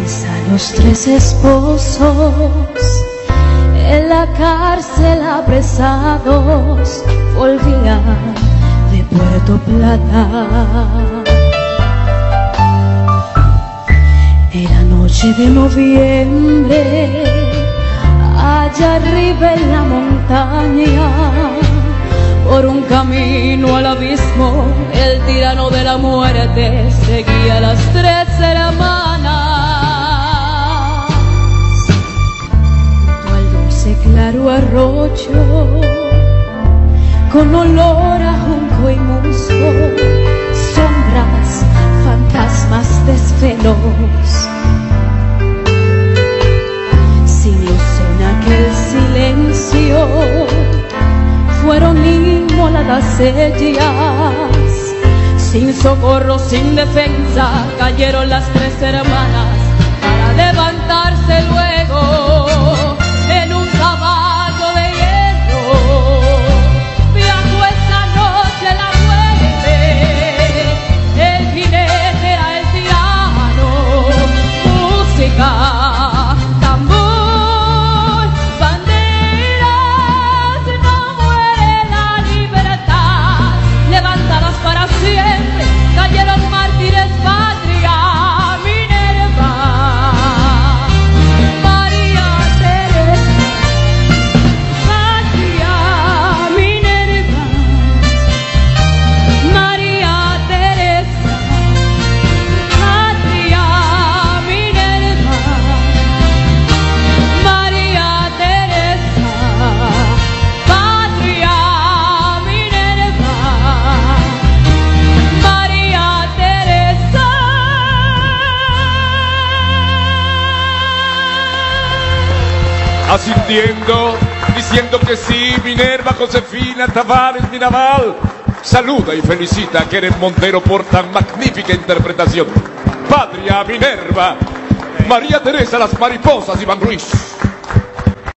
A los 3 esposos en la cárcel apresados volvían de Puerto Plata. Era noche de noviembre, allá arriba en la montaña, por un camino al abismo, el tirano de la muerte seguía a las 3 hermanas. Junto al dulce claro arroyo, con olor a junco y musgo, sombras, fantasmas desvelos. Sin luz en aquel silencio, fueron inmoladas ellas. Sin socorro, sin defensa, cayeron las 3 hermanas para levantarse luego en un caballo de hierro. Viajó esa noche la muerte, el jinete era el tirano. Música, tambor, banderas, no muere la libertad. Levantadas para siempre, cayeron mártires, patria, Minerva, María Teresa, patria, Minerva, María Teresa, patria, Minerva, María Teresa, patria, Minerva, María Teresa. Asintiendo, diciendo que sí, Minerva Josefina Tavares Mirabal saluda y felicita a Keren Montero por tan magnífica interpretación. Patria, Minerva, María Teresa, las mariposas, Iván Ruiz.